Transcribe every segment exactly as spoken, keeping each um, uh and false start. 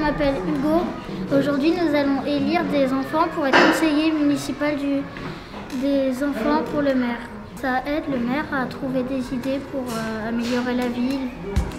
m'appelle Hugo. Aujourd'hui, nous allons élire des enfants pour être conseiller municipal du, des enfants pour le maire. Ça aide le maire à trouver des idées pour euh, améliorer la ville.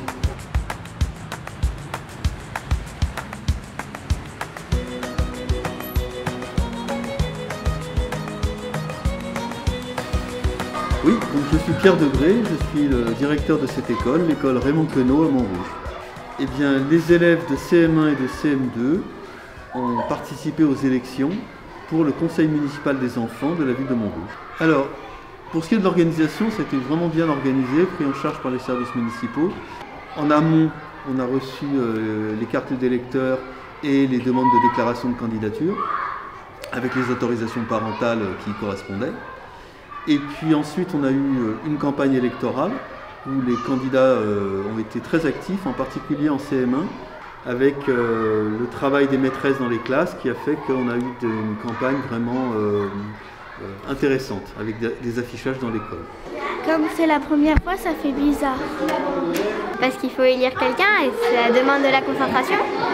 Oui, donc je suis Pierre Degré, je suis le directeur de cette école, l'école Raymond Queneau à Montrouge. Eh bien, les élèves de C M un et de C M deux ont participé aux élections pour le conseil municipal des enfants de la ville de Montrouge. Alors, pour ce qui est de l'organisation, ça a été vraiment bien organisé, pris en charge par les services municipaux. En amont, on a reçu euh, les cartes d'électeurs et les demandes de déclaration de candidature, avec les autorisations parentales qui y correspondaient. Et puis ensuite, on a eu une campagne électorale où les candidats euh, ont été très actifs, en particulier en C M un, avec euh, le travail des maîtresses dans les classes qui a fait qu'on a eu de, une campagne vraiment euh, euh, intéressante, avec des, des affichages dans l'école. Comme c'est la première fois, ça fait bizarre. Parce qu'il faut élire quelqu'un et ça demande de la concentration.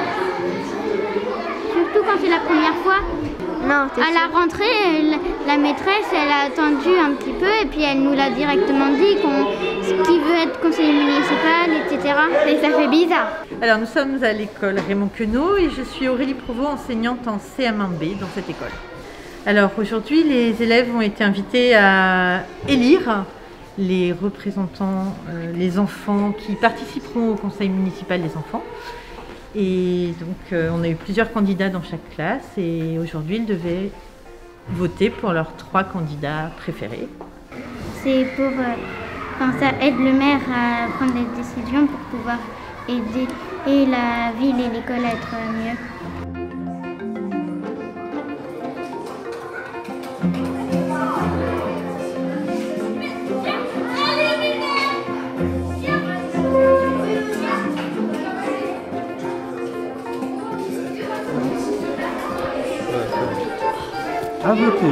Surtout quand c'est la première fois. Non, à la rentrée, la maîtresse, elle a attendu un petit peu et puis elle nous l'a directement dit qu'on, qui veut être conseiller municipal, et cetera. Et ça fait bizarre. Alors nous sommes à l'école Raymond Queneau et je suis Aurélie Provost, enseignante en C M un B dans cette école. Alors aujourd'hui, les élèves ont été invités à élire les représentants, euh, les enfants qui participeront au conseil municipal des enfants. Et donc euh, on a eu plusieurs candidats dans chaque classe et aujourd'hui ils devaient voter pour leurs trois candidats préférés. C'est pour, euh, enfin, ça aide le maire à prendre des décisions pour pouvoir aider et la ville et l'école à être mieux. À voter.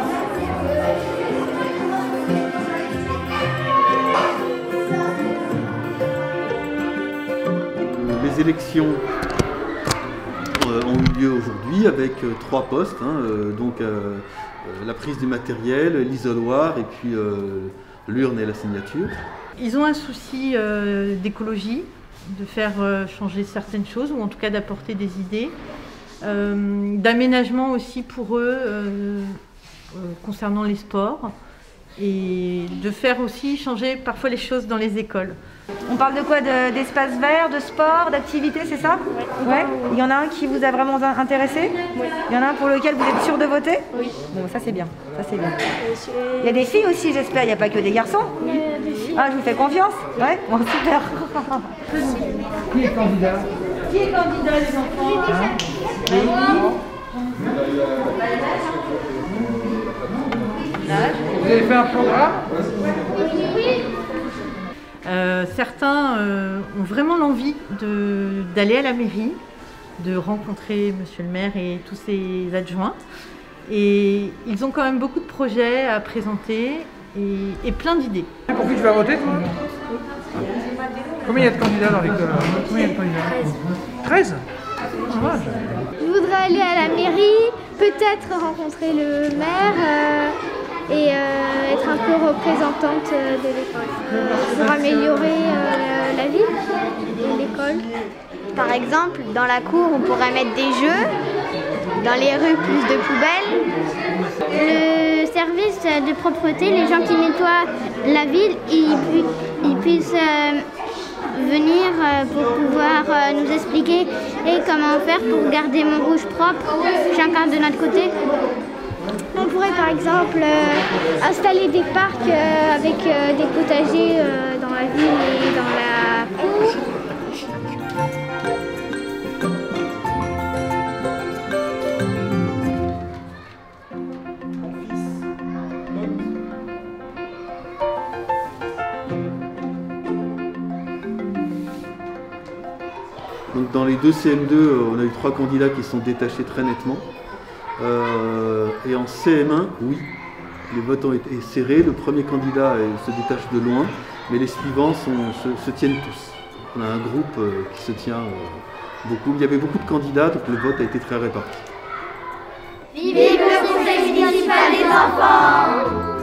Les élections euh, ont eu lieu aujourd'hui avec euh, trois postes, hein, euh, donc euh, la prise du matériel, l'isoloir et puis euh, l'urne et la signature. Ils ont un souci euh, d'écologie, de faire euh, changer certaines choses ou en tout cas d'apporter des idées. Euh, d'aménagement aussi pour eux euh, euh, concernant les sports et de faire aussi changer parfois les choses dans les écoles. On parle de quoi? D'espace vert, de sport, d'activité, c'est ça? Oui. Ouais. Il y en a un qui vous a vraiment intéressé? Oui. Il y en a un pour lequel vous êtes sûr de voter? Oui. Bon, ça c'est bien. Ça c'est bien. Il y a des filles aussi, j'espère. Il n'y a pas que des garçons? Oui, il y a des filles. Ah, je vous fais confiance? Ouais. Bon, super. Qui est candidat? Qui est candidat, les enfants? Hein? Vous avez fait un programme? Euh, certains euh, ont vraiment l'envie d'aller à la mairie, de rencontrer monsieur le maire et tous ses adjoints. Et ils ont quand même beaucoup de projets à présenter et, et plein d'idées. Pour qui tu vas voter, toi? Combien il y a de candidats dans l'école? Combien il y a de candidats? treize. Ah, je voudrais aller à la mairie, peut-être rencontrer le maire euh, et euh, être un peu représentante de l'école pour améliorer euh, la ville et l'école. Par exemple, dans la cour, on pourrait mettre des jeux, dans les rues, plus de poubelles. Le service de propreté, les gens qui nettoient la ville, ils, pu ils puissent euh, venir pour pouvoir nous expliquer et comment faire pour garder Montrouge propre, chacun de notre côté. On pourrait par exemple euh, installer des parcs euh, avec euh, des potagers euh, dans la ville et dans la cour. Donc dans les deux C M deux, on a eu trois candidats qui sont détachés très nettement. Euh, et en C M un, oui, les votes ont été serrés. Le premier candidat se détache de loin, mais les suivants sont, se, se tiennent tous. On a un groupe qui se tient beaucoup. Il y avait beaucoup de candidats, donc le vote a été très réparti. Vive le conseil municipal des enfants!